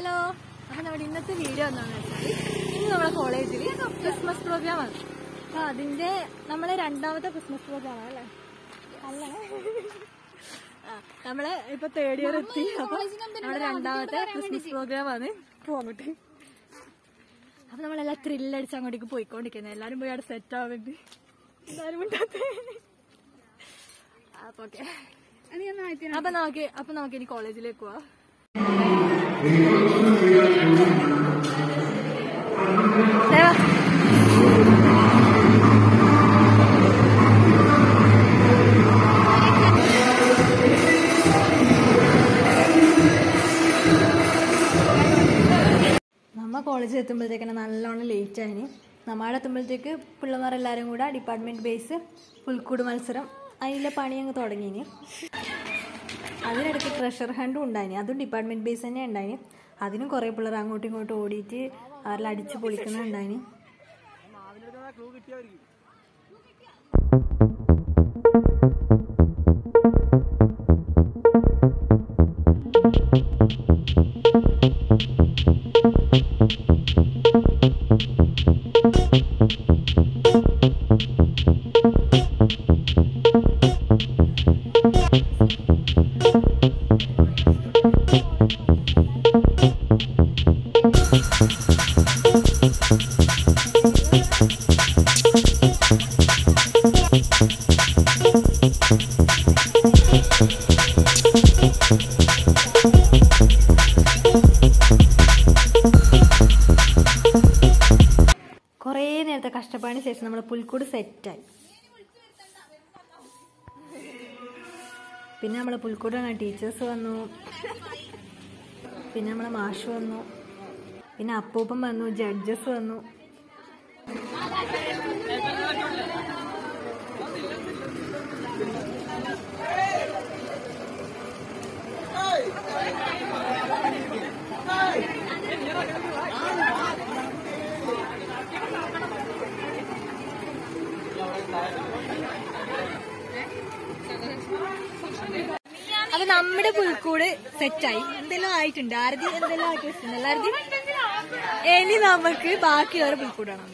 Hello, അപ്പം നമ്മുടെ ഇന്നത്തെ വീഡിയോ എന്താണെന്ന് വെച്ചാൽ ഇന്ന് നമ്മുടെ കോളേജിൽ ക്രിസ്മസ് പ്രോഗ്രാമാണ്. അപ്പോൾ അതിൻ്റെ നമ്മളെ രണ്ടാമത്തെ ക്രിസ്മസ് പ്രോഗ്രാമാണ് അല്ലേ? അല്ല, നമ്മൾ ഇപ്പോൾ തേർഡ് ഇയർ എത്തി. അപ്പോൾ നമ്മുടെ രണ്ടാമത്തെ ക്രിസ്മസ് പ്രോഗ്രാമാണ്. പോകട്ടെ. അപ്പം നമ്മളെല്ലാം ത്രില്ലടിച്ച് അങ്ങോട്ടേക്ക് പോയിക്കൊണ്ടിരിക്കുന്നത്. എല്ലാവരും പോയി അവിടെ സെറ്റ് ആവുന്നുണ്ട്. എല്ലാവരും ഉണ്ടാകത്തെ. അപ്പോൾ ഓക്കെ, അപ്പം നമുക്ക് ഇനി കോളേജിലേക്ക് പോവാം. നമ്മ കോളേജിൽ എത്തുമ്പോഴത്തേക്കാണ് നല്ലോണം ലേറ്റ് ആയിന്. നമ്മളവിടെ എത്തുമ്പോഴത്തേക്ക് പിള്ളമാരെല്ലാവരും കൂടെ ഡിപ്പാർട്ട്മെൻറ്റ് ബേസ് പുൽക്കൂട് മത്സരം അതിലെ പണി അങ്ങ് തുടങ്ങിയിന്. അതിനിടയ്ക്ക് ട്രഷർ ഹണ്ടും ഉണ്ടായിന്. അതും ഡിപ്പാർട്ട്മെൻറ്റ് ബേസ് തന്നെ ഉണ്ടായിന്. അതിനും കുറേ പിള്ളേർ അങ്ങോട്ടും ഇങ്ങോട്ടും ഓടിയിട്ട് അവരെല്ലാം അടിച്ച് പൊളിക്കുന്നുണ്ടായിന്. കുറേ നേരത്തെ കഷ്ടപ്പാടിന് ശേഷം നമ്മൾ പുൽക്കൂട് സെറ്റായി. പിന്നെ നമ്മളെ പുൽക്കൂടാണ് ടീച്ചേഴ്സ് വന്നു, പിന്നെ നമ്മളെ മാഷ് വന്നു, പിന്നെ അപ്പൂപ്പൻ വന്നു, ജഡ്ജസ് വന്നു. അപ്പൊ നമ്മുടെ പുൽക്കൂട് സെറ്റായി. എന്തെല്ലാം ആയിട്ടുണ്ട്. ആരതി എന്തെല്ലാം ആക്കി വെച്ചിട്ടുണ്ട്. എല്ലാവരും ഇനി നമുക്ക് ബാക്കിയുള്ള പുൽക്കൂടാണ്.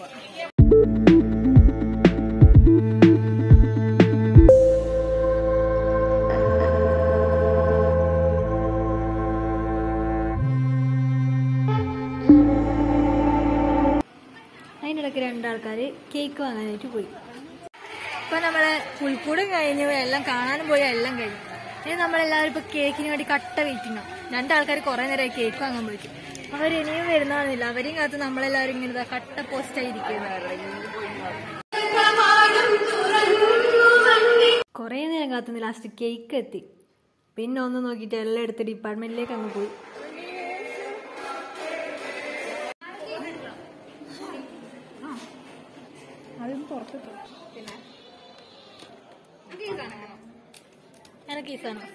അതിൻ്റെ ഇടയ്ക്ക് രണ്ടാൾക്കാർ കേക്ക് വാങ്ങാനായിട്ട് പോയി. ഇപ്പൊ നമ്മളെ പുൽക്കൂടും കഴിഞ്ഞു, എല്ലാം കാണാനും പോയി, എല്ലാം കഴിഞ്ഞു. ഇനി നമ്മളെല്ലാവരും ഇപ്പൊ കേക്കിന് വേണ്ടി കട്ട വെയിറ്റിംഗ്. രണ്ടാൾക്കാർ കുറെ നേരമായി കേക്ക് വാങ്ങാൻ പോയിട്ട്. അവർ ഇനിയും വരുന്നതാണെന്നില്ല. അവരെയും കാത്ത് നമ്മളെല്ലാവരും ഇങ്ങനെ കട്ട പോസ്റ്റായിരിക്കുന്നു. കുറെ നേരം കാത്തുനിന്ന് ലാസ്റ്റ് കേക്ക് എത്തി. പിന്നെ ഒന്ന് നോക്കിയിട്ട് എല്ലാം എടുത്ത് ഡിപ്പാർട്ട്മെന്റിലേക്ക് അങ്ങ് പോയി. അതും പുറത്തു എനിക്ക് ഈ സാധനം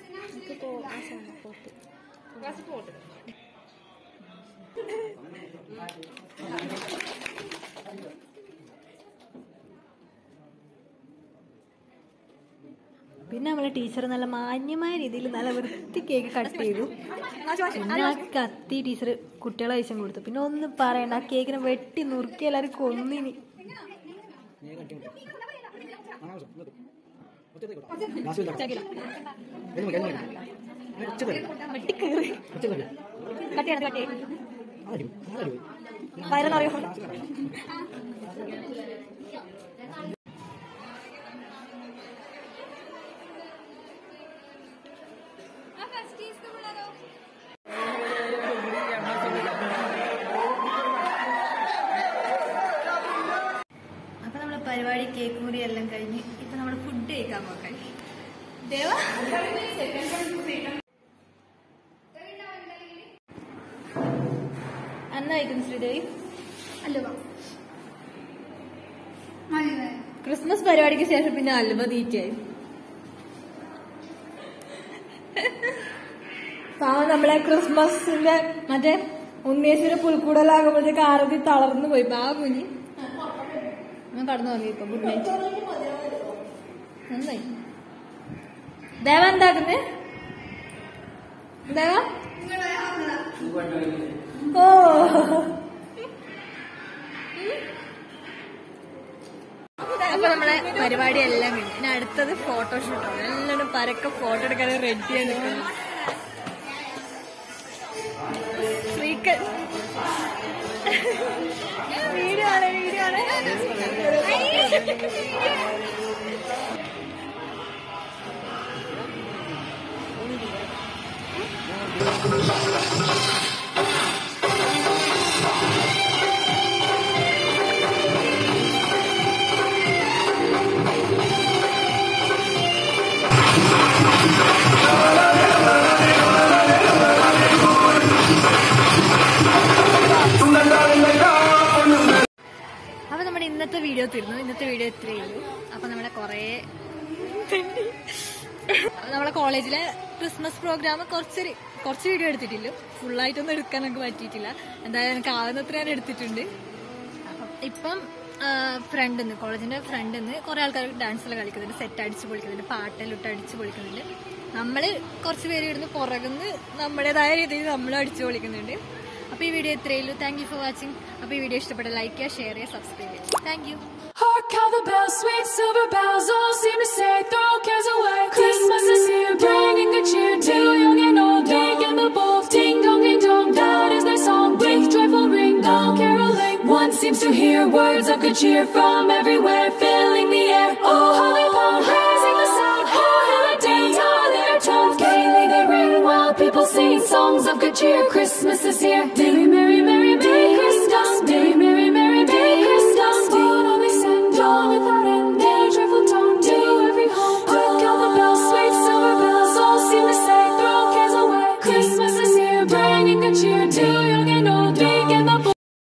പിന്നെ നമ്മളെ ടീച്ചർ നല്ല മാന്യമായ രീതിയിൽ നല്ല വൃത്തി കേക്ക് കട്ട് ചെയ്തു. പിന്നെ ആ കത്തി ടീച്ചർ കുട്ടികളെ ആവശ്യം കൊടുത്തു. പിന്നെ ഒന്നും പറയണ്ട, ആ കേക്കിനെ വെട്ടി നുറുക്കി എല്ലാവരും കൊന്നിനി. അപ്പൊ നമ്മളെ പരിപാടി കേക്ക് മുറി എല്ലാം കഴിഞ്ഞ് ഇപ്പൊ നമ്മള് ഫുഡ് കഴിക്കാൻ നോക്കാൻ. എന്നായിരിക്കും ശ്രീദേവി? ക്രിസ്മസ് പരിപാടിക്ക് ശേഷം പിന്നെ അലുവ തീറ്റയായി. പാവം നമ്മളെ ക്രിസ്മസിന്റെ മറ്റേ ഉണ്ണീശ്വര പുൽക്കൂടലാകുമ്പോഴത്തേക്ക് ആരതി തളർന്നു പോയി. പാവനി ഞാൻ കടന്നു തുടങ്ങിയപ്പോ ഗുഡ് നൈറ്റ്. നന്നായി. ദേവ എന്താക്കുന്നേ? ദേവ ഓ അപ്പൊ നമ്മളെ പരിപാടി എല്ലാം കഴിഞ്ഞു. ഇനി അടുത്തത് ഫോട്ടോഷൂട്ടാണ്. എല്ലാവരും പരക്കെ ഫോട്ടോ എടുക്കാൻ റെഡിയാണ് നിൽക്കുന്നത്. വീഡിയോ ആണ്. അപ്പൊ നമ്മുടെ ഇന്നത്തെ വീഡിയോ തീർന്നു. ഇന്നത്തെ വീഡിയോ ഇത്രയേ ഉള്ളൂ. അപ്പൊ നമ്മളെ നമ്മളെ കോളേജിലെ ക്രിസ്മസ് പ്രോഗ്രാം കുറച്ച് വീഡിയോ എടുത്തിട്ടില്ല. ഫുള്ളായിട്ടൊന്നും എടുക്കാൻ നമുക്ക് പറ്റിയിട്ടില്ല. എന്തായാലും എനിക്ക് ആവുന്നത്ര ഞാൻ എടുത്തിട്ടുണ്ട്. ഇപ്പം കോളേജിന്റെ ഫ്രണ്ടിന്ന് കുറെ ആൾക്കാർ ഡാൻസിൽ കളിക്കുന്നുണ്ട്, സെറ്റ് അടിച്ച് പൊളിക്കുന്നുണ്ട്, പാട്ടെല്ലാം ഇട്ട് അടിച്ച് പൊളിക്കുന്നുണ്ട്. നമ്മള് കുറച്ച് പേര് ഇടുന്ന് പുറകുന്ന് നമ്മുടേതായ രീതിയിൽ നമ്മളും അടിച്ചു പൊളിക്കുന്നുണ്ട്. അപ്പോൾ ഈ വീഡിയോ ഇത്രയേ ഉള്ളൂ. Thank you for watching. അപ്പോൾ ഈ വീഡിയോ ഇഷ്ടപ്പെട്ട ലൈക്ക് ചെയ്യുക, ഷെയർ ചെയ്യുക, സബ്സ്ക്രൈബ് ചെയ്യുക. Thank you. Hark how the bells, sweet silver bells, all seem to say, throw cares away. Christmas is here, bringing good cheer to young and old, big and the bold. Ding dong, ding dong, that is their song. With joyful ring, all caroling. One seems to hear words of good cheer from everywhere, filling the air. Oh, holy pound, raising the sound. Oh, hill and dance, all their tones gaily they ring, while people sing songs of good cheer. Christmas is here. Ding